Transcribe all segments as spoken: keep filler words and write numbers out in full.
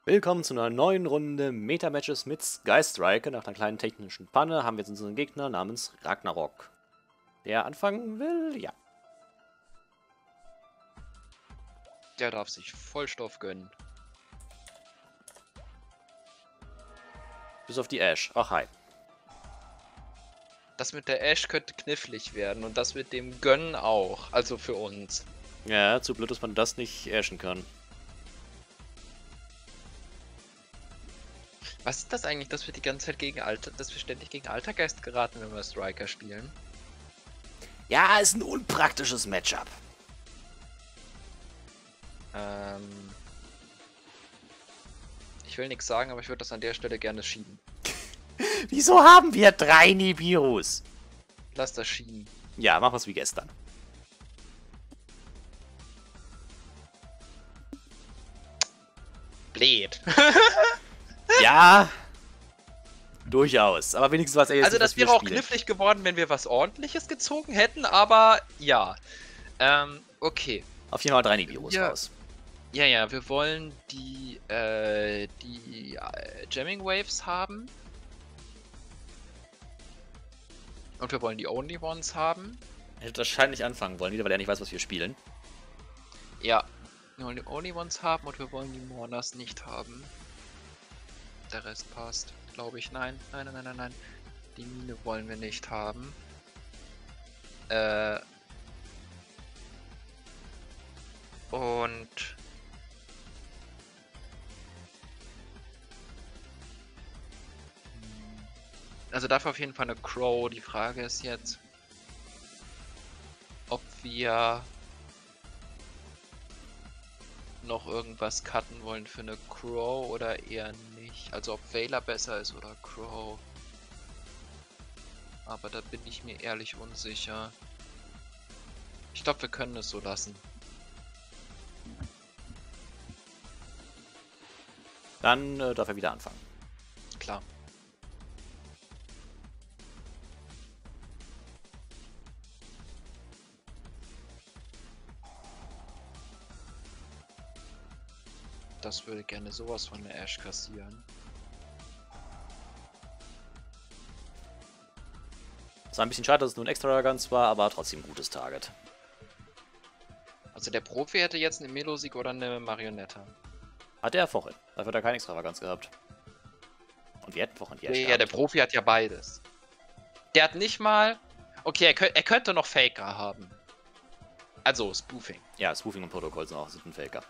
Willkommen zu einer neuen Runde Meta-Matches mit Skystriker. Nach einer kleinen technischen Panne haben wir jetzt unseren Gegner namens Ragnarok. Der anfangen will? Ja. Der darf sich Vollstoff gönnen. Bis auf die Ash. Ach, hi. Das mit der Ash könnte knifflig werden und das mit dem Gönnen auch. Also für uns. Ja, zu blöd, dass man das nicht ashen kann. Was ist das eigentlich, dass wir die ganze Zeit gegen Alter, dass wir ständig gegen Altergeist geraten, wenn wir Striker spielen? Ja, ist ein unpraktisches Matchup. Ähm. Ich will nichts sagen, aber ich würde das an der Stelle gerne schieben. Wieso haben wir drei Nibirus? Lass das schieben. Ja, machen wir es wie gestern. Blöd. Ja, durchaus. Aber wenigstens was er jetzt Also nicht, das was wir wäre auch spielen. knifflig geworden, wenn wir was Ordentliches gezogen hätten, aber ja. Ähm, okay. Auf jeden Fall drei Nibirus Ja. raus. Ja, ja, wir wollen die, äh, die äh, Jamming Waves haben. Und wir wollen die Only Ones haben. Er hätte wahrscheinlich anfangen wollen, wieder weil er nicht weiß, was wir spielen. Ja. Wir wollen die Only Ones haben und wir wollen die Mourners nicht haben. Der Rest passt, glaube ich. Nein, nein, nein, nein, nein, nein. Die Mine wollen wir nicht haben. Äh. Und... Also dafür auf jeden Fall eine Crow. Die Frage ist jetzt, ob wir noch irgendwas cutten wollen für eine Crow oder eher nicht. Also ob Veiler besser ist oder Crow. Aber da bin ich mir ehrlich unsicher. Ich glaube, wir können es so lassen. Dann äh, darf er wieder anfangen. Klar. Das würde gerne sowas von der Ash kassieren. Es war ein bisschen schade, dass es nur ein Extravaganz war, aber trotzdem ein gutes Target. Also der Profi hätte jetzt eine Melosik oder eine Marionette. Hatte er vorhin. Dafür hat er keine Extravaganz gehabt. Und wir hätten vorhin die Ash Ja, gehabt. der Profi hat ja beides. Der hat nicht mal... Okay, er, könnt, er könnte noch Faker haben. Also Spoofing. Ja, Spoofing und Protokoll sind auch sind ein Faker.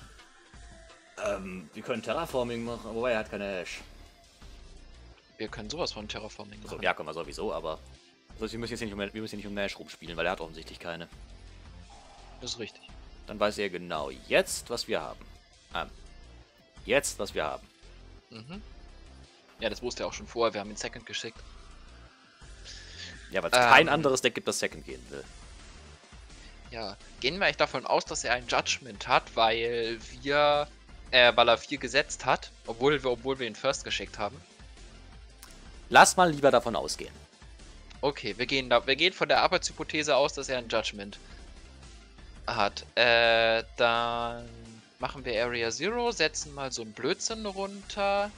Ähm, wir können Terraforming machen, wobei er hat keine Ash. Wir können sowas von Terraforming machen. Also, ja, können wir sowieso, aber... Also, wir müssen jetzt hier nicht um, wir müssen hier nicht um eine Ash rumspielen, weil er hat offensichtlich keine. Das ist richtig. Dann weiß er genau jetzt, was wir haben. Ähm, jetzt, was wir haben. Mhm. Ja, das wusste er auch schon vorher. Wir haben ihn Second geschickt. Ja, weil es Ähm. kein anderes Deck gibt, das Second gehen will. Ja, gehen wir eigentlich davon aus, dass er ein Judgment hat, weil wir... Äh, weil er vier gesetzt hat, obwohl wir, obwohl wir ihn First geschickt haben. Lass mal lieber davon ausgehen. Okay, wir gehen, da, wir gehen von der Arbeitshypothese aus, dass er ein Judgment hat. Äh, dann machen wir Area Zero, setzen mal so einen Blödsinn runter.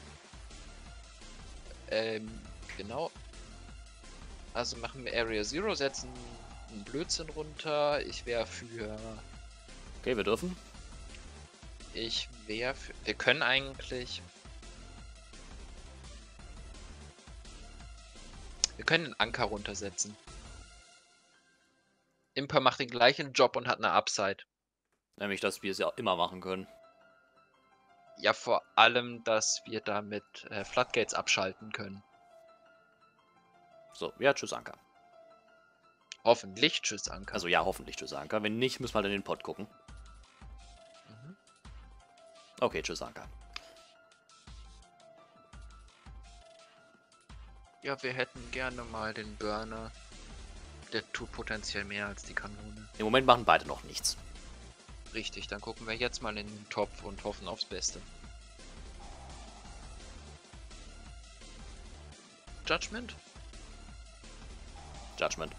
Ähm, genau. Also machen wir Area Zero, setzen einen Blödsinn runter. Ich wäre für... Okay, wir dürfen. Ich wäre für... Wir können eigentlich... Wir können den Anker runtersetzen. Imper macht den gleichen Job und hat eine Upside. Nämlich, dass wir es ja immer machen können. Ja, vor allem, dass wir damit äh, Floodgates abschalten können. So, ja, tschüss Anker. Hoffentlich. Tschüss, Anker. Also ja, hoffentlich tschüss Anker. Wenn nicht, müssen wir dann in den Pod gucken. Mhm. Okay, tschüss Anker. Ja, wir hätten gerne mal den Burner. Der tut potenziell mehr als die Kanone. Im Moment machen beide noch nichts. Richtig, dann gucken wir jetzt mal in den Topf und hoffen aufs Beste. Judgment? Judgment.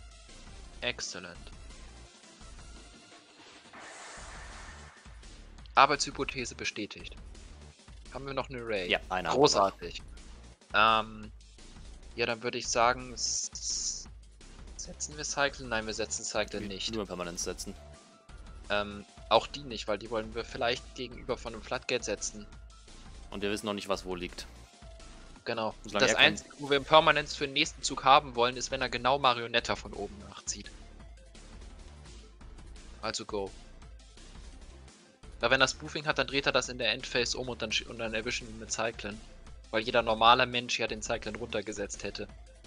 Excellent. Arbeitshypothese bestätigt. Haben wir noch eine Ray? Ja, eine haben wir noch. Großartig. Ähm, ja, dann würde ich sagen, s- setzen wir Cyclen? Nein, wir setzen Cyclen nicht. Nur Permanenz setzen. Ähm, auch die nicht, weil die wollen wir vielleicht gegenüber von einem Floodgate setzen. Und wir wissen noch nicht, was wo liegt. Genau. Solange Das er kein- Einzige, wo wir im Permanenz für den nächsten Zug haben wollen, ist, wenn er genau Marionetta von oben nachzieht. Also go. Weil wenn er Spoofing hat, dann dreht er das in der Endphase um und dann, sch- und dann erwischen wir ihn mit Cyclen. Weil jeder normale Mensch ja den Cyclen runtergesetzt hätte.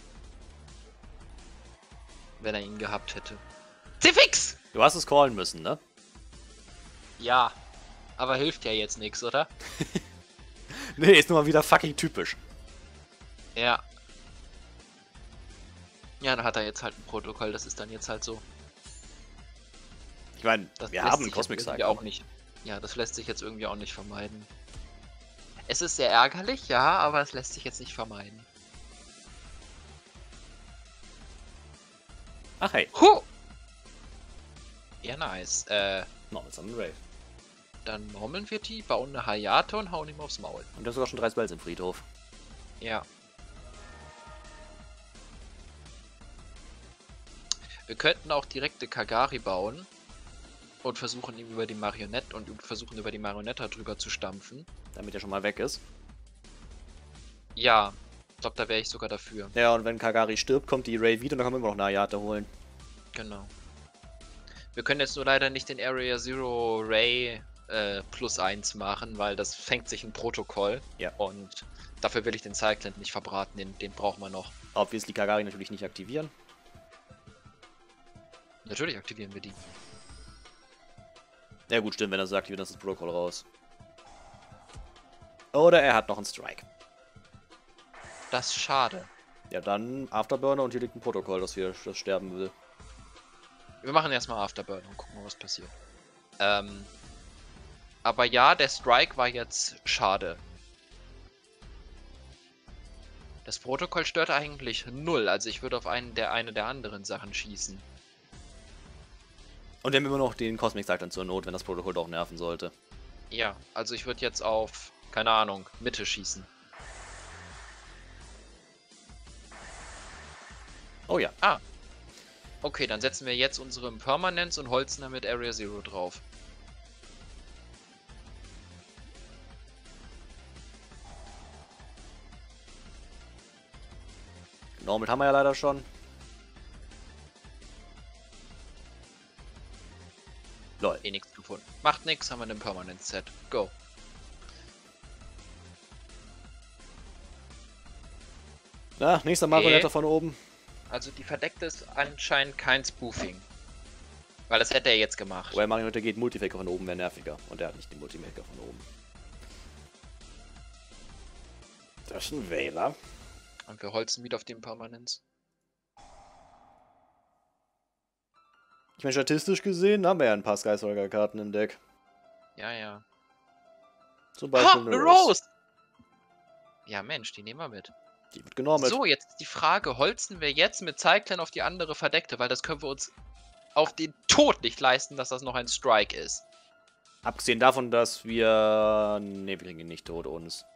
Wenn er ihn gehabt hätte. C-Fix! Du hast es callen müssen, ne? Ja. Aber hilft ja jetzt nichts, oder? Nee, ist nur mal wieder fucking typisch. Ja. Ja, dann hat er jetzt halt ein Protokoll, das ist dann jetzt halt so. Ich meine, Das wir lässt haben einen sich jetzt Cosmic irgendwie Cycle. auch nicht. Ja, das lässt sich jetzt irgendwie auch nicht vermeiden. Es ist sehr ärgerlich, ja, aber es lässt sich jetzt nicht vermeiden. Ach hey, Huh! Ja, nice. Äh, Normal Summon Ray. dann normeln wir die, bauen eine Hayate und hauen ihm aufs Maul. Und du hast sogar schon drei Spells im Friedhof. Ja. Wir könnten auch direkte Kagari bauen und versuchen ihm über die Marionette und versuchen über die Marionetta drüber zu stampfen. Damit er schon mal weg ist. Ja, ich glaube, da wäre ich sogar dafür. Ja, und wenn Kagari stirbt, kommt die Ray wieder und dann können wir immer noch eine Ayate holen. Genau. Wir können jetzt nur leider nicht den Area Zero Ray äh, plus eins machen, weil das fängt sich ein Protokoll. Ja. Und dafür will ich den Cyclen nicht verbraten, den, den brauchen wir noch. Obviously Kagari natürlich nicht aktivieren. Natürlich aktivieren wir die. Ja gut, stimmt, wenn er sagt, dann ist das Protokoll raus. Oder er hat noch einen Strike. Das ist schade. Ja, dann Afterburner und hier liegt ein Protokoll, das hier das sterben will. Wir machen erstmal Afterburn und gucken mal, was passiert. Ähm, aber ja, der Strike war jetzt schade. Das Protokoll stört eigentlich null, also ich würde auf einen der eine der anderen Sachen schießen. Und wir haben immer noch den Cosmic Cyclone zur Not, wenn das Protokoll doch nerven sollte. Ja, also ich würde jetzt auf, keine Ahnung, Mitte schießen. Oh ja. Ah. Okay, dann setzen wir jetzt unsere Permanence und holzen damit Area Zero drauf. Normal haben wir ja leider schon. Lol. Eh nichts gefunden. Macht nichts, haben wir einen Permanence Set. Go. Na, nächster Marionette von oben. Also die verdeckte ist anscheinend kein Spoofing. Weil das hätte er jetzt gemacht. Wobei Marionette geht, Multifaker von oben wäre nerviger. Und er hat nicht den Multimaker von oben. Das ist ein Wähler. Und wir holzen wieder auf den Permanence. Ich meine, statistisch gesehen haben wir ja ein paar Skyscraper-Karten im Deck. Ja, ja. Zum Ha, Beispiel eine eine Rose. Rose! Ja, Mensch, die nehmen wir mit. Die wird genormelt. So, jetzt ist die Frage, holzen wir jetzt mit Cyclen auf die andere Verdeckte, weil das können wir uns auf den Tod nicht leisten, dass das noch ein Strike ist. Abgesehen davon, dass wir... Ne, wir kriegen ihn nicht tot uns.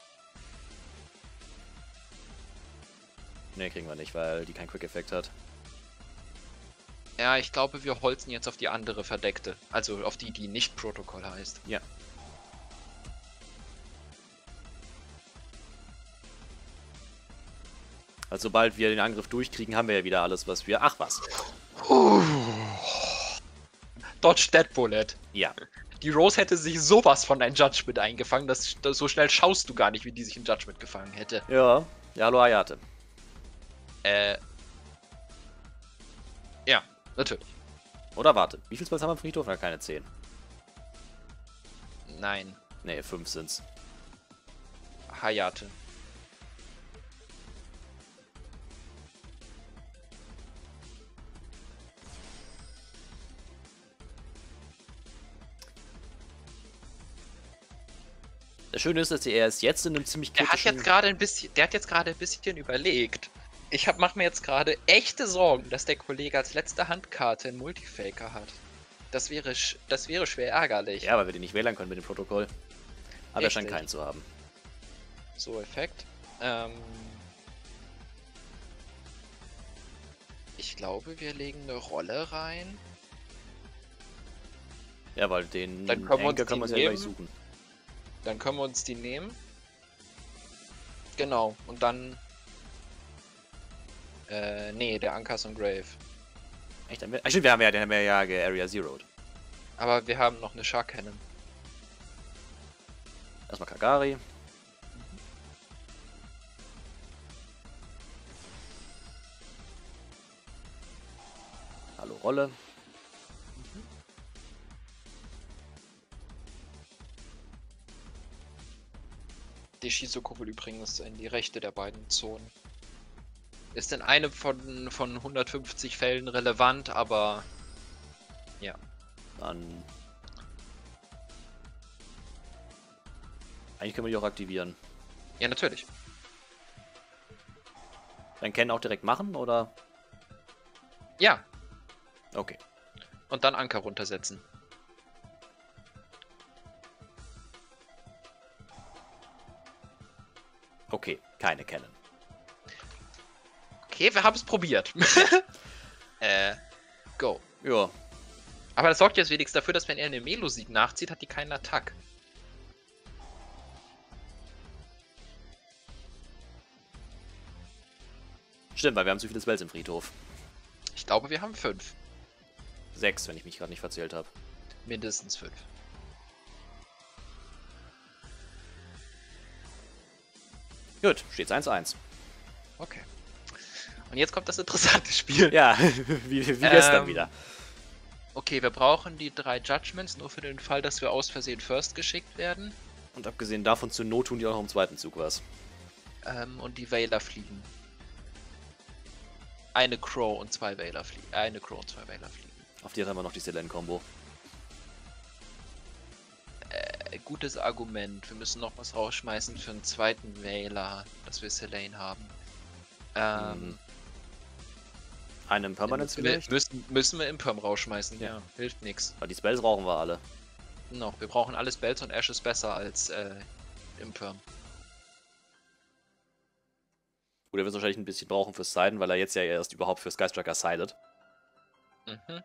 Ne, kriegen wir nicht, weil die keinen Quick-Effekt hat. Ja, ich glaube, wir holzen jetzt auf die andere Verdeckte. Also auf die, die nicht Protokoll heißt. Ja. Also sobald wir den Angriff durchkriegen, haben wir ja wieder alles, was wir... Ach was. Dodge Dead Bullet. Ja. Die Rose hätte sich sowas von ein Judgment eingefangen, dass, dass so schnell schaust du gar nicht, wie die sich ein Judgment gefangen hätte. Ja. Ja, hallo Ayate. Äh. Ja, natürlich. Oder warte. Wie viele Spells haben wir im Friedhof? Na, keine zehn. Nein. Ne, fünf sind's. Hayate. Das Schöne ist, dass er ist jetzt in einem ziemlich Der hat kritischen... jetzt gerade ein bisschen, der hat jetzt gerade ein bisschen überlegt. Ich hab, mach mir jetzt gerade echte Sorgen, dass der Kollege als letzte Handkarte einen Multifaker hat. Das wäre, sch das wäre schwer ärgerlich. Ja, weil wir den nicht wählen können mit dem Protokoll. Aber er scheint Richtig. keinen zu haben. So, Effekt. Ähm, ich glaube, wir legen eine Rolle rein. Ja, weil den Dann können wir uns Henker können wir uns ja die gleich nehmen. suchen. Dann können wir uns die nehmen. Genau. Und dann... Äh, nee, der Anker ist im Grave. Echt? Haben wir, ah, stimmt, wir haben ja, den haben wir ja Area Zeroed. Aber wir haben noch eine Shark Cannon. Erstmal Kagari. Hallo Rolle. Die Shizuko will übrigens in die rechte der beiden Zonen. Ist in einem von, von hundertfünfzig Fällen relevant, aber ja. Dann. Eigentlich können wir die auch aktivieren. Ja, natürlich. Dann Ken auch direkt machen, oder? Ja, Okay. und dann Anker runtersetzen. Okay, keine Cannon. Okay, wir haben es probiert. äh, go. Ja. Aber das sorgt jetzt wenigstens dafür, dass wenn er eine Melo-Sieg nachzieht, hat die keinen Attack. Stimmt, weil wir haben zu viele Spells im Friedhof. Ich glaube, wir haben fünf. Sechs, wenn ich mich gerade nicht verzählt habe. Mindestens fünf. Gut, steht's eins eins. Okay. Und jetzt kommt das interessante Spiel. Ja, wie, wie gestern Ähm, wieder. Okay, wir brauchen die drei Judgments, nur für den Fall, dass wir aus Versehen First geschickt werden. Und abgesehen davon zur Not tun die auch noch im zweiten Zug was. Ähm, und die Veiler fliegen. Eine Crow und zwei Veiler fliegen. Äh, eine Crow und zwei Veiler fliegen. Auf die hat aber noch die Selene-Kombo. Äh, gutes Argument. Wir müssen noch was rausschmeißen für einen zweiten Veiler, dass wir Selene haben. Ähm, Mhm. Einem Permanence müssen, wir, vielleicht? müssen, müssen wir Imperm rausschmeißen, ja. Hilft nichts. Weil die Spells brauchen wir alle. Noch, wir brauchen alles Bells und Ash ist besser als äh, Imperm. Gut, er wird wahrscheinlich ein bisschen brauchen fürs Siden, weil er jetzt ja erst überhaupt für Sky Striker sidet. Mhm.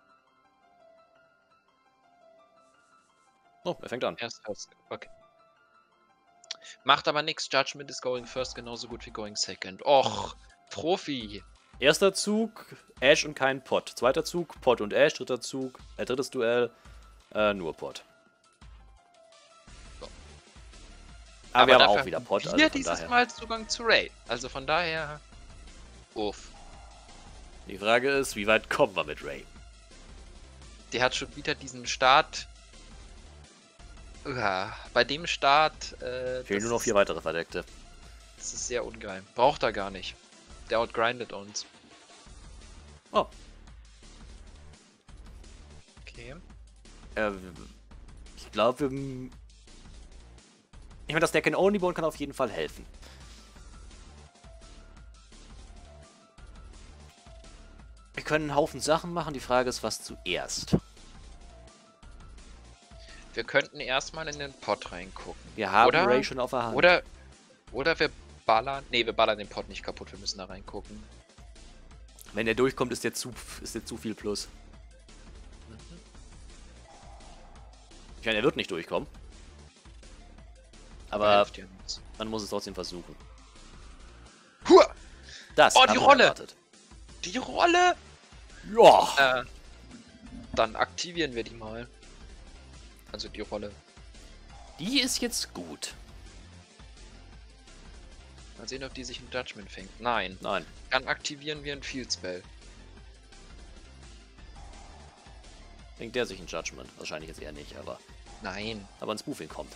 Oh, er fängt an. Erst First. Okay. Macht aber nichts. Judgment ist going first genauso gut wie going second. Och, Profi. Erster Zug, Ash und kein Pot. Zweiter Zug, Pot und Ash. Dritter Zug, äh, drittes Duell, äh, nur Pot. So. Aber, wir haben dafür auch wieder haben Pot. Wir Also von dieses daher. Mal Zugang zu Ray. Also von daher. Uff. Die Frage ist, wie weit kommen wir mit Ray? Die hat schon wieder diesen Start. Uah, bei dem Start. Äh, Fehlen das nur noch vier ist- weitere Verdeckte. Das ist sehr ungeil. Braucht er gar nicht. Der outgrindet uns. Oh, Okay. äh, ich glaube, wir... Ich meine, das Deck in Onlybone kann auf jeden Fall helfen. Wir können einen Haufen Sachen machen, die Frage ist, was zuerst. Wir könnten erstmal in den Pot reingucken. Wir haben Oder- Ray schon auf der Hand. Oder. Oder wir ballern. Ne, wir ballern den Pot nicht kaputt. Wir müssen da reingucken. Wenn der durchkommt, ist der zu, ist der zu viel Plus. Mhm. Ich meine, er wird nicht durchkommen. Aber Aber hilft ja nichts. man muss es trotzdem versuchen. Hua! Das Oh, die haben wir Rolle! erwartet. Die Rolle! Ja! Äh, dann aktivieren wir die mal. Also die Rolle. Die ist jetzt gut. Mal sehen, ob die sich im Judgment fängt. Nein. Nein. Dann aktivieren wir ein Field Spell. Denkt der sich ein Judgment? Wahrscheinlich jetzt eher nicht, aber, Nein. aber ein Spoofing kommt.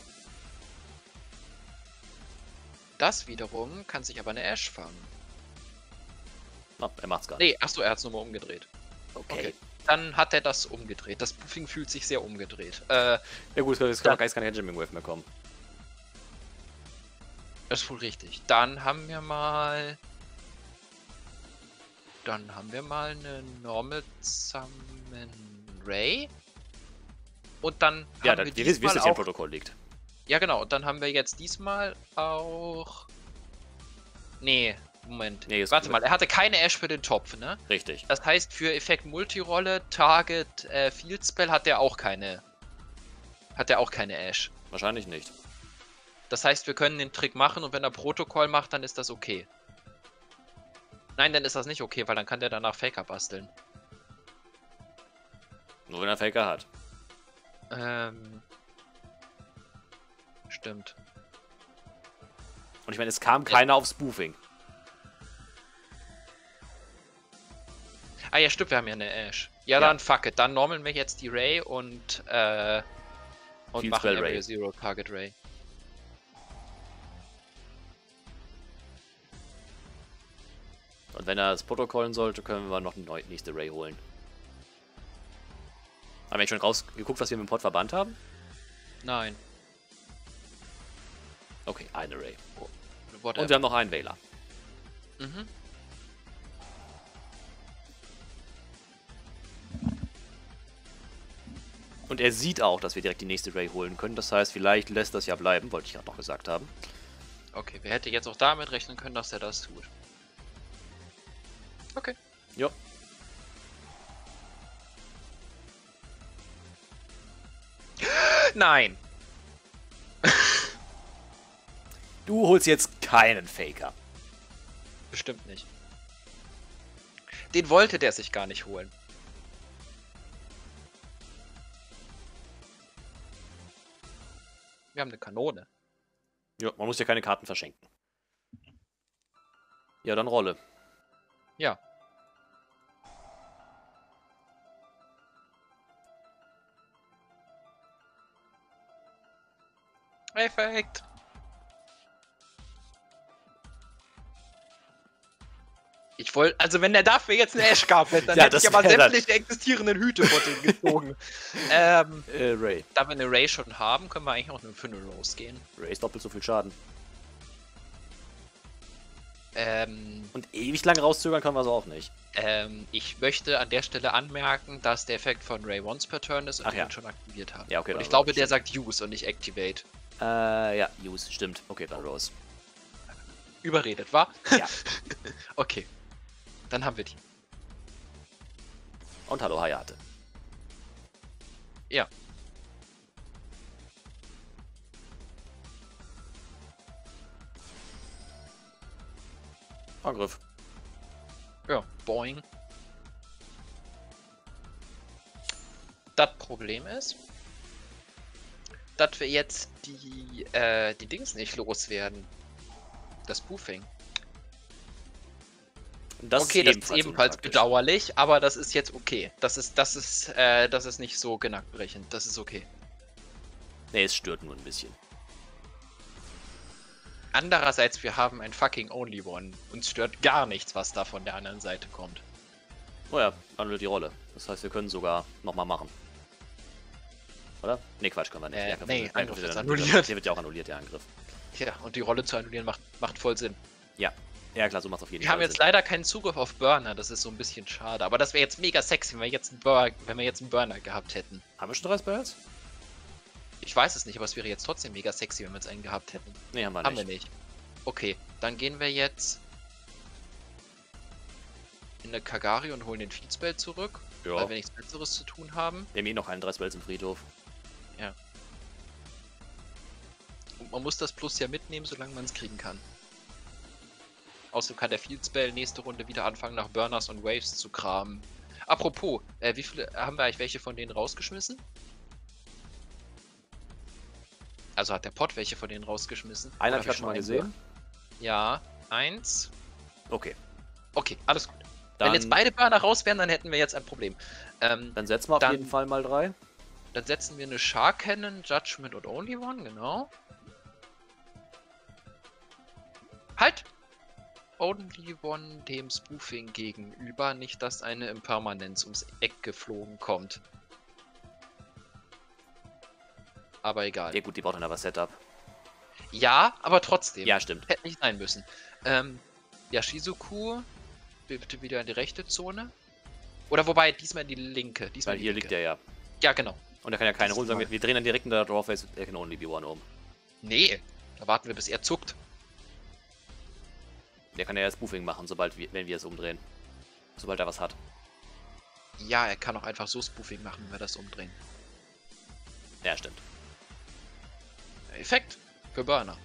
Das wiederum kann sich aber eine Ash fangen. Na, er macht's gar nicht. Nee, achso, er hat es nochmal umgedreht. Okay. Okay. Dann hat er das umgedreht. Das Spoofing fühlt sich sehr umgedreht. Äh, Ja gut, jetzt kann Dann- auch Geist keine Hedging Wave mehr kommen. das ist wohl richtig. Dann haben wir mal... Dann haben wir mal eine Normal Summon Ray. Und dann Ja, haben da, wir wir wissen, wie es diesmal jetzt hier im auch... Protokoll liegt. Ja, genau. Und dann haben wir jetzt diesmal auch... Nee, Moment. Nee, ist Warte gut. mal, er hatte keine Ash für den Topf, ne? Richtig. Das heißt, für Effekt Multirolle, Target, äh, Field Spell hat er auch keine... Hat er auch keine Ash. Wahrscheinlich nicht. Das heißt, wir können den Trick machen und wenn er Protokoll macht, dann ist das okay. Nein, dann ist das nicht okay, weil dann kann der danach Faker basteln. Nur wenn er Faker hat. Ähm... Stimmt. Und ich meine, es kam keiner auf Spoofing. Ah ja, stimmt, wir haben ja eine Ash. Ja, Ja. dann fuck it. Dann normalen wir jetzt die Ray und, äh... Und Field machen Spell Area Ray. Zero Target Ray. Und wenn er das Protokollen sollte, können wir noch eine nächste Ray holen. Haben wir jetzt schon rausgeguckt, was wir mit dem Pod verbannt haben? Nein. Okay, eine Ray. Whatever. Und wir haben noch einen Wähler. Mhm. Und er sieht auch, dass wir direkt die nächste Ray holen können. Das heißt, vielleicht lässt das ja bleiben, wollte ich gerade noch gesagt haben. Okay, wer hätte jetzt auch damit rechnen können, dass er das tut? Okay. Ja. Nein! Du holst jetzt keinen Faker. Bestimmt nicht. Den wollte der sich gar nicht holen. Wir haben eine Kanone. Ja, man muss ja keine Karten verschenken. Ja, dann Rolle. Ja. Perfekt. Ich wollte, also wenn der dafür jetzt eine Ash gab, dann Ja, hätte das ich aber wär dann- sämtliche existierenden Hüte vor dem gezogen. ähm, Äh, Ray. da wir eine Ray schon haben, können wir eigentlich auch nur für eine Rose gehen. Ray ist doppelt so viel Schaden. Ähm, Und ewig lang rauszögern können wir es auch nicht. ähm, ich möchte an der Stelle anmerken, dass der Effekt von Ray once per turn ist und Ach wir ja. ihn schon aktiviert haben. Ja, okay, Und dann ich glaube, Rose, der sagt Use und nicht Activate. Äh, ja, Use, stimmt. Okay, dann Rose. Überredet, wa? Ja. Okay. Dann haben wir die. Und hallo Hayate. Ja. Angriff. Ja, boing. Das Problem ist, dass wir jetzt die, äh, die Dings nicht loswerden. Das Spoofing. Das Okay, das ist ebenfalls unpraktisch. bedauerlich, aber das ist jetzt okay. Das ist, das ist, äh, das ist nicht so genickbrechend. Das ist okay. Nee, es stört nur ein bisschen. Andererseits, wir haben ein fucking Only One. Uns stört gar nichts, was da von der anderen Seite kommt. Oh ja, annulliert die Rolle. Das heißt, wir können sogar nochmal machen. Oder? Nee, Quatsch, können wir nicht. Äh, Der Angriff nee, wird- Angriff wird ist dann- annulliert. Der wird ja auch annulliert, der Angriff. Ja, und die Rolle zu annullieren macht, macht voll Sinn. Ja. Ja, klar, so macht es auf jeden Wir Fall haben jetzt Sinn. leider keinen Zugriff auf Burner, das ist so ein bisschen schade. Aber das wäre jetzt mega sexy, wenn wir jetzt einen, Bur wenn wir jetzt einen Burner gehabt hätten. Haben wir schon drei Spells? Ich weiß es nicht, aber es wäre jetzt trotzdem mega sexy, wenn wir jetzt einen gehabt hätten. Nee, haben wir Haben nicht. wir nicht. Okay, dann gehen wir jetzt in eine Kagari und holen den Feedspell zurück, Ja. weil wir nichts Besseres zu tun haben. Wir haben eh noch einen drei Spells im Friedhof. Und man muss das Plus ja mitnehmen, solange man es kriegen kann. Außerdem kann der Feedspell nächste Runde wieder anfangen, nach Burners und Waves zu kramen. Apropos, äh, wie viele haben wir eigentlich welche von denen rausgeschmissen? Also hat der Pot welche von denen rausgeschmissen? Einen Oder habe ich gerade schon mal einen gesehen. Ja, eins. Okay. Okay, alles gut. Dann, Wenn jetzt beide Burner raus wären, dann hätten wir jetzt ein Problem. Ähm, dann setzen wir auf dann- jeden Fall mal drei. dann setzen wir eine Shark Cannon, Judgment und Only One, genau. Halt! Only One dem Spoofing gegenüber, nicht dass eine Impermanenz ums Eck geflogen kommt. Aber egal. Ja gut, die braucht dann aber Setup. Ja, aber trotzdem. Ja, stimmt. Hätte nicht sein müssen. Ähm, ja, Shizuku, bitte wieder in die rechte Zone. Oder wobei, diesmal in die linke. Diesmal Weil in die hier linke. liegt der ja. Ja, genau. Und er kann ja keine Das holen, sagen wir, mal. wir drehen dann direkt in der Drawface, er can only be one um. Nee, da warten wir, bis er zuckt. Der kann ja erst Spoofing machen, sobald wir, wenn wir es umdrehen. Sobald er was hat. Ja, er kann auch einfach so Spoofing machen, wenn wir das umdrehen. Ja, stimmt. Effekt für Burner.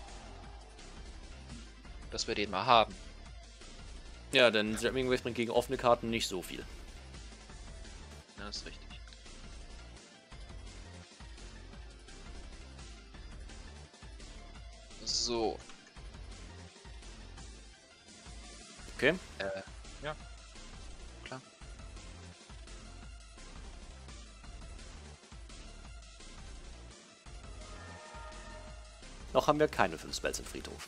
Dass wir den mal haben. Ja, denn Threatening Wave bringt gegen offene Karten nicht so viel. Ja, das ist richtig. So. Okay. Äh, ja. Klar. Noch haben wir keine fünf Spells im Friedhof.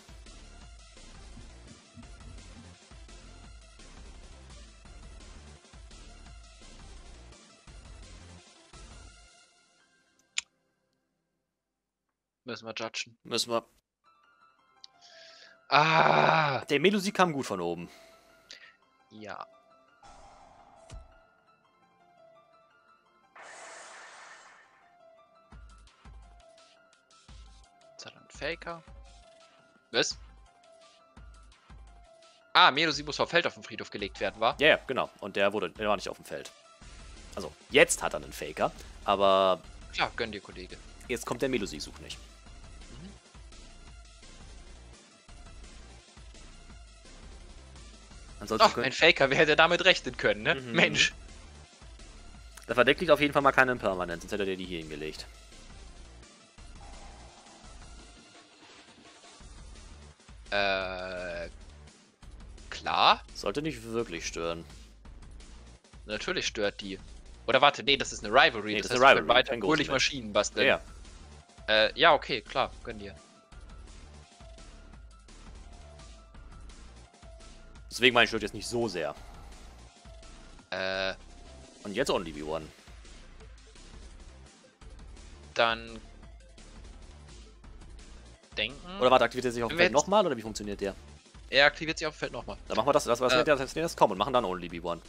Müssen wir judgen. Müssen wir. Ah! Der Melusi kam gut von oben. Ja. Jetzt hat er einen Faker. Was? Ah, Melusi muss vom Feld auf den Friedhof gelegt werden, war? Ja, ja, genau. Und der wurde, der war nicht auf dem Feld. Also, jetzt hat er einen Faker, aber Klar, gönn dir, Kollege. jetzt kommt der Melusi-Such nicht. Mhm. Ansonsten Ach, ein Faker, wer hätte damit rechnen können, ne? Mhm. Mensch. Der Verdeck liegt auf jeden Fall mal keinen Permanent, sonst hätte er die hier hingelegt. Äh. Klar? Sollte nicht wirklich stören. Natürlich stört die. Oder warte, nee, das ist eine Rivalry. Nee, das das ist eine heißt, wir können Rivalry, weiter kein fröhlich Großteil. Maschinen basteln. Ja, Äh, ja, okay, klar, gönn dir. deswegen meine ich, stört jetzt nicht so sehr. Äh, Und jetzt Only Be One. dann. Denken. Oder warte, aktiviert er sich auf dem Wenn wir Feld jetzt- nochmal oder wie funktioniert der? Er aktiviert sich auf dem Feld nochmal. Dann machen wir das, das was Äh. wir das, das kommen und machen dann Only Be One.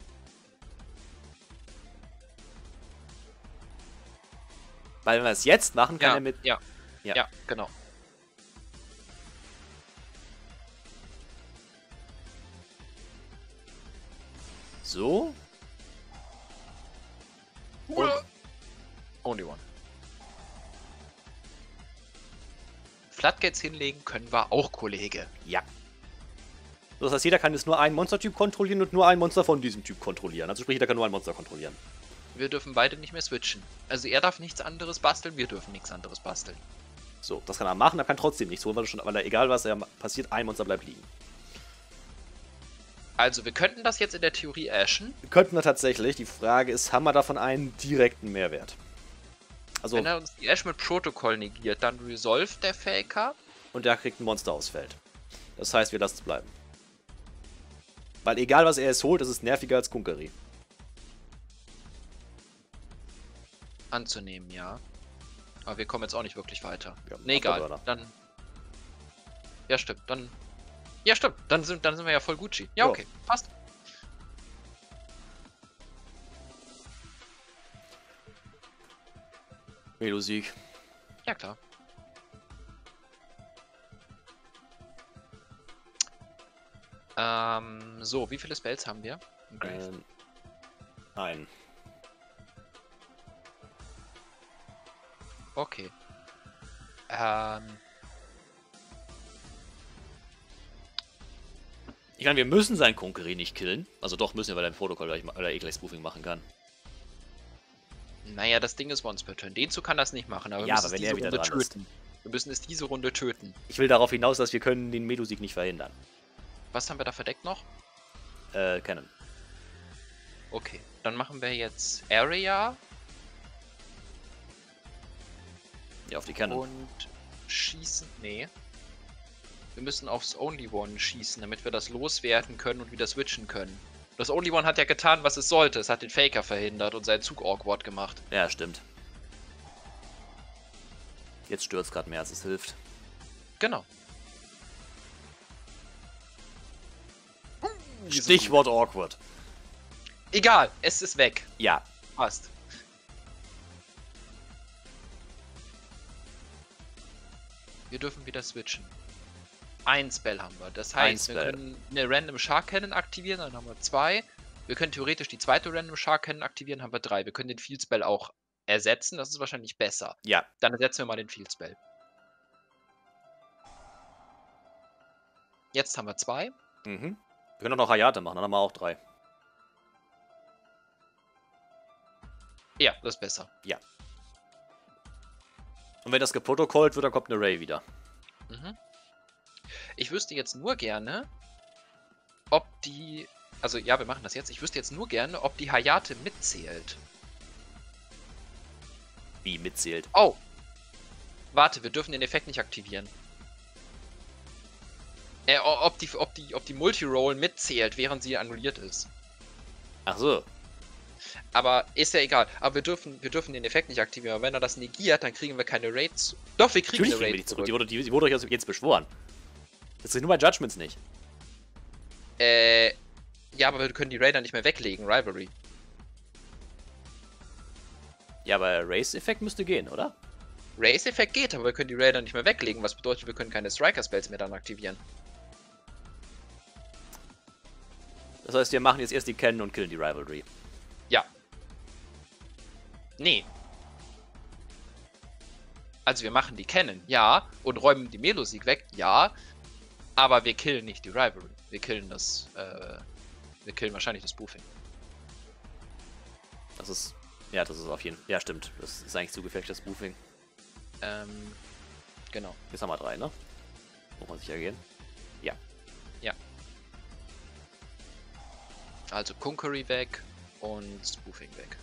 Weil wenn wir es jetzt machen, kann Ja, er mit. ja, Ja. ja, genau. So. Und Only one. Floodgates hinlegen können wir auch, Kollege. ja. Das heißt, jeder kann jetzt nur einen Monstertyp kontrollieren und nur ein Monster von diesem Typ kontrollieren. Also sprich, jeder kann nur ein Monster kontrollieren. Wir dürfen beide nicht mehr switchen. Also er darf nichts anderes basteln, wir dürfen nichts anderes basteln. So, das kann er machen, er kann trotzdem nichts holen, weil, er schon, weil er, egal was er passiert, ein Monster bleibt liegen. Also wir könnten das jetzt in der Theorie ashen. Könnten wir tatsächlich. Die Frage ist, haben wir davon einen direkten Mehrwert? Also, Wenn er uns die Ash mit Protokoll negiert, dann resolve der Faker. und der kriegt ein Monster aus Feld. Das heißt, wir lassen es bleiben. Weil egal was er es holt, ist es nerviger als Kunkeri. Anzunehmen, ja. Aber wir kommen jetzt auch nicht wirklich weiter. Ja, nee, egal. Afterburner. Dann. Ja, stimmt. Dann. Ja, stimmt. Dann sind, dann sind wir ja voll Gucci. Ja, Ja. okay. Passt. Melosieg. Ja, klar. Ähm, so, wie viele Spells haben wir? im Grave? Ähm, nein. Okay. Ähm, Ich meine, wir müssen seinen Kunkeri nicht killen. Also doch müssen wir, weil er im Protokoll gleich, weil er eh gleich Spoofing machen kann. naja, das Ding ist Once per Turn. Den zu kann das nicht machen, aber wir Ja, müssen aber es wenn diese er wieder Runde dran ist. töten. Wir müssen es diese Runde töten. Ich will darauf hinaus, dass wir können den Melusieg nicht verhindern. Was haben wir da verdeckt noch? Äh, Cannon. Okay, dann machen wir jetzt Area Ja, auf die Cannon. und schießen. Nee. Wir müssen aufs Only One schießen, damit wir das loswerden können und wieder switchen können. Das Only One hat ja getan, was es sollte. Es hat den Faker verhindert und seinen Zug awkward gemacht. Ja, stimmt. Jetzt stürzt gerade mehr, als es hilft. Genau. Stichwort awkward. Egal, es ist weg. Ja. Passt. Wir dürfen wieder switchen. Ein Spell haben wir. Das heißt, wir können eine Random Shark Cannon aktivieren, dann haben wir zwei. Wir können theoretisch die zweite Random Shark Cannon aktivieren, haben wir drei. Wir können den Field Spell auch ersetzen, das ist wahrscheinlich besser. Ja. Dann ersetzen wir mal den Field Spell. Jetzt haben wir zwei. Mhm. Wir können auch noch Hayate machen, dann haben wir auch drei. Ja, das ist besser. Ja. Und wenn das geprotokollt wird, dann kommt eine Ray wieder. Mhm. Ich wüsste jetzt nur gerne, ob die... Also ja, wir machen das jetzt. Ich wüsste jetzt nur gerne, ob die Hayate mitzählt. Wie mitzählt? Oh! Warte, wir dürfen den Effekt nicht aktivieren. Äh, ob die, ob die, ob die Multiroll mitzählt, während sie annulliert ist. Ach so. Aber ist ja egal. Aber wir dürfen, wir dürfen den Effekt nicht aktivieren. Aber wenn er das negiert, dann kriegen wir keine Raids. Doch, wir kriegen Natürlich eine kriegen wir Raid die zurück. Die wurde, die, die wurde euch jetzt beschworen. Das ist nur bei Judgments nicht. Äh, ja, aber wir können die Raider nicht mehr weglegen. Rivalry. Ja, aber Race-Effekt müsste gehen, oder? Race-Effekt geht, aber wir können die Raider nicht mehr weglegen. Was bedeutet, wir können keine Striker-Spells mehr dann aktivieren. Das heißt, wir machen jetzt erst die Cannon und killen die Rivalry. Ja. Nee. Also wir machen die Cannon, ja, und räumen die Melo-Sieg weg, ja, aber wir killen nicht die Rivalry. Wir killen das, äh, wir killen wahrscheinlich das Spoofing. Das ist, ja, das ist auf jeden Fall, ja stimmt, das ist eigentlich zu gefährlich, das Spoofing. Ähm, genau. Jetzt haben wir drei, ne? Muss man sicher gehen. Ja. Ja. Also Conquery weg und Spoofing weg.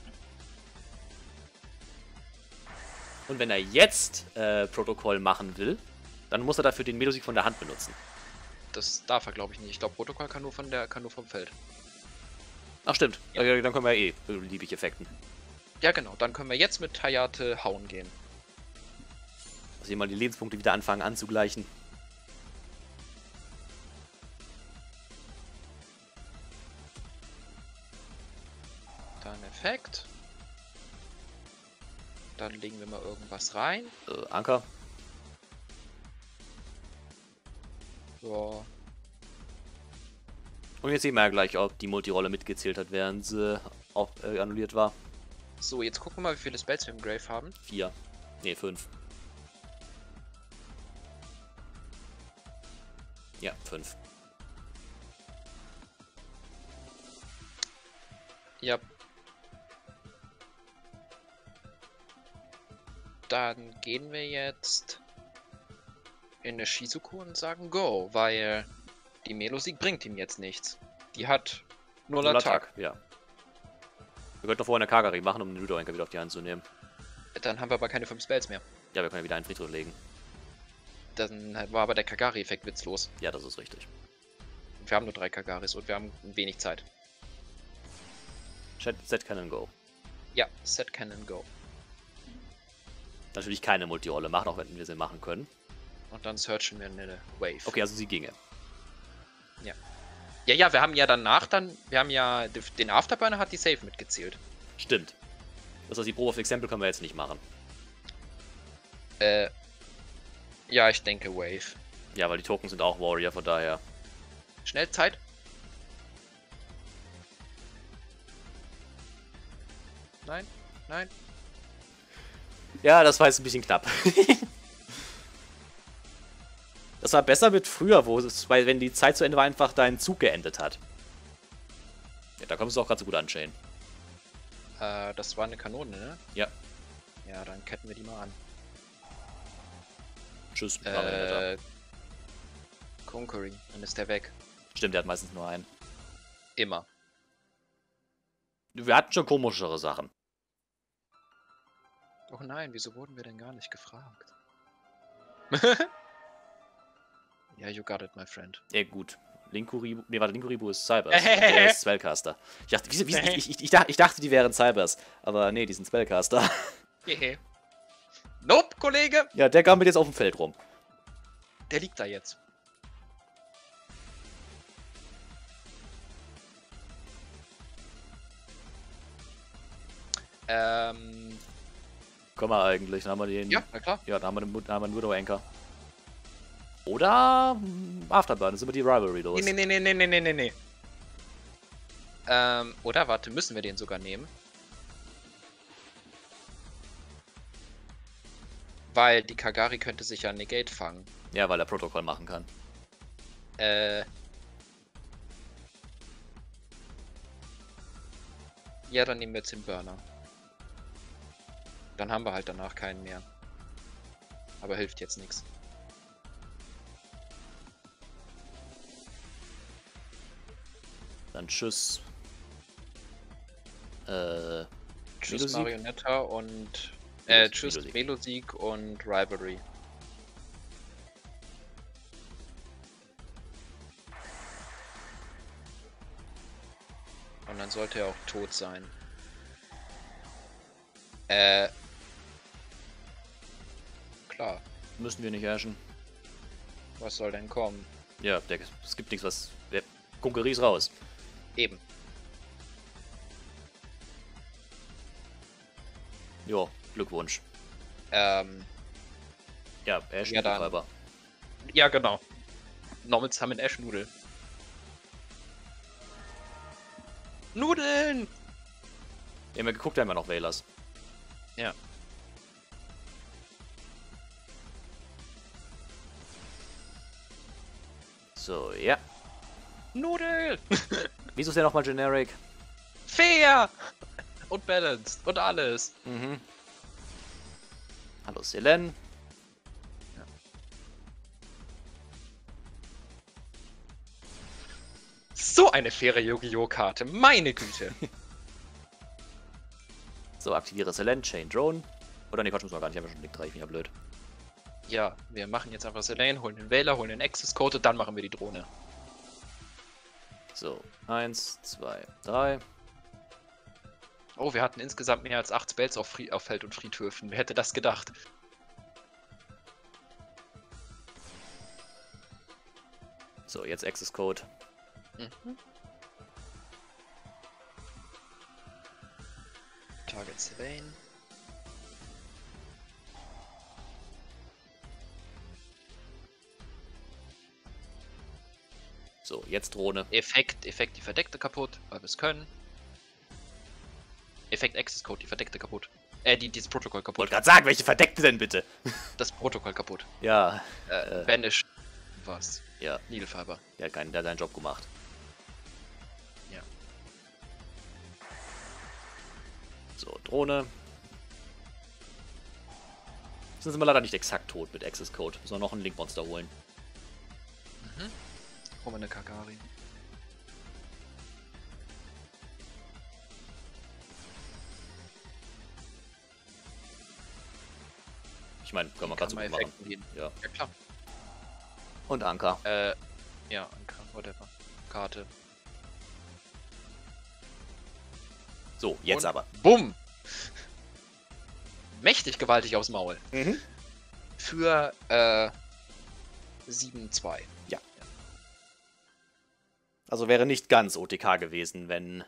Und wenn er jetzt äh, Protokoll machen will, dann muss er dafür den Melosieg von der Hand benutzen. Das darf er, glaube ich, nicht. Ich glaube, Protokoll kann nur von der, kann nur vom Feld. Ach stimmt, Ja. äh, dann können wir eh beliebig effekten. Ja, genau. Dann können wir jetzt mit Hayate hauen gehen. Dass wir mal die Lebenspunkte wieder anfangen anzugleichen. Dann Effekt. Dann legen wir mal irgendwas rein. Äh, Anker. So. Und jetzt sehen wir ja gleich, ob die Multirolle mitgezählt hat, während sie auch äh, annulliert war. So, jetzt gucken wir mal, wie viele Spells wir im Grave haben. Vier. Ne, fünf. Ja, fünf. Ja. Dann gehen wir jetzt in eine Shizuku und sagen Go, weil die Melo-Sieg bringt ihm jetzt nichts. Die hat null Attack. Ja. Wir könnten doch vorher eine Kagari machen, um den Ludo-Enker wieder auf die Hand zu nehmen. Dann haben wir aber keine fünf Spells mehr. Ja, wir können ja wieder einen Friedhof legen. Dann war aber der Kagari-Effekt witzlos. Ja, das ist richtig. Wir haben nur drei Kagaris und wir haben wenig Zeit. Set Cannon Go. Ja, Set Cannon Go. Natürlich keine Multirolle machen, auch wenn wir sie machen können. Und dann searchen wir eine Wave. Okay, also sie ginge. Ja. Ja, ja, wir haben ja danach dann, wir haben ja, den Afterburner hat die Save mitgezählt. Stimmt. Das heißt, die Probe of Example können wir jetzt nicht machen. Äh, ja, ich denke Wave. Ja, weil die Token sind auch Warrior, von daher. Schnell, Zeit. Nein, nein. Ja, das war jetzt ein bisschen knapp. Das war besser mit früher, wo es, weil wenn die Zeit zu Ende war, einfach dein Zug geendet hat. Ja, da kommst du auch gerade so gut an, Shane. Äh, das war eine Kanone, ne? Ja. Ja, dann ketten wir die mal an. Tschüss. Äh, Conquering, dann ist der weg. Stimmt, der hat meistens nur einen. Immer. Wir hatten schon komischere Sachen. Oh nein, wieso wurden wir denn gar nicht gefragt? Ja, you got it, my friend. Ja, gut. Linkuribu. Ne, warte, Linkuribu ist Cybers. Der ist Spellcaster. Ich dachte, wie, wie, ich, ich, ich, dachte, ich dachte, die wären Cybers. Aber nee, die sind Spellcaster. Nope, Kollege! Ja, der gammelt jetzt auf dem Feld rum. Der liegt da jetzt. Ähm. Können wir eigentlich. Dann haben wir den. Ja, na klar. Ja, dann haben wir den, dann haben wir einen Widow Anchor. Oder hm, Afterburn, dann sind wir die Rivalry los. Nee, nee, nee, nee, nee, nee, nee, nee. Ähm, oder warte, müssen wir den sogar nehmen? Weil die Kagari könnte sich ja Negate fangen. Ja, weil er Protokoll machen kann. Äh. Ja, dann nehmen wir jetzt den Burner. Dann haben wir halt danach keinen mehr. Aber hilft jetzt nichts. Dann tschüss. Äh. Tschüss Melosieg? Marionetta und. Äh, Melos- tschüss Melosieg. Melosieg und Rivalry. Und dann sollte er auch tot sein. Äh. Klar. Müssen wir nicht herrschen. Was soll denn kommen? Ja, der, es gibt nichts, was. Der Konkurrie ist raus. Eben. Jo, Glückwunsch. Ähm. Ja, Ash Ja, dann. Fiber. Ja, genau. Normals haben Ash Nudel. Nudeln! Wir haben ja geguckt, da haben wir noch Wählers. Ja. So, ja. Nudel! Wieso ist der nochmal generic? Fair! Und balanced. Und alles. Mhm. Hallo Selen. So eine faire Yu-Gi-Oh! Karte. Meine Güte. So, aktiviere Selen, Chain Drone. Oder ne, Quatsch, müssen wir gar nicht. Haben wir schon Link drei, ich bin ja blöd. Ja, wir machen jetzt einfach Selene, holen den Wähler, holen den Access Code und dann machen wir die Drohne. So, eins, zwei, drei. Oh, wir hatten insgesamt mehr als acht Spells auf, Fri auf Feld- und Friedhöfen. Wer hätte das gedacht? So, jetzt Access Code. Mhm. Target Selene. So, jetzt Drohne. Effekt, Effekt, die Verdeckte kaputt, weil wir es können. Effekt, Access Code, die Verdeckte kaputt. Äh, die, dieses Protokoll Wollte kaputt. gerade sagen, welche Verdeckte denn bitte? Das Protokoll kaputt. Ja, Äh, Äh. Banish. Was? ja, Needle Fiber. der hat, keinen, der hat seinen Job gemacht. Ja. So, Drohne. Jetzt sind wir leider nicht exakt tot mit Access Code. Müssen wir noch einen Link-Monster holen. Mhm. Holen wir eine Kagari. Ich meine, können wir gerade so gut machen. Effekten gehen. Ja. Ja, klar. Und Anker. Äh, ja, Anker, whatever. Karte. So, jetzt Und aber. Bumm! Mächtig gewaltig aufs Maul. Mhm. Für, äh, sieben zwei. Also wäre nicht ganz O T K gewesen, wenn...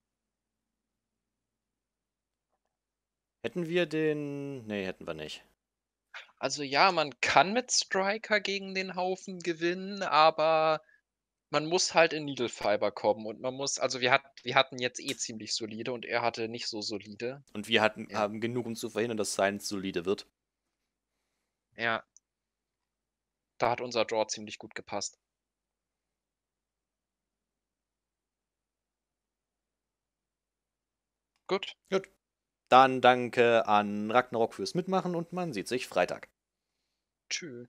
Hätten wir den... Nee, hätten wir nicht. Also ja, man kann mit Striker gegen den Haufen gewinnen, aber man muss halt in Needle Fiber kommen und man muss, also wir, hat, wir hatten jetzt eh ziemlich solide und er hatte nicht so solide. Und wir hatten, Ja. haben genug, um zu verhindern, dass Science solide wird. Ja. Da hat unser Draw ziemlich gut gepasst. Gut. Gut. Dann danke an Ragnarok fürs Mitmachen und man sieht sich Freitag. Tschüss.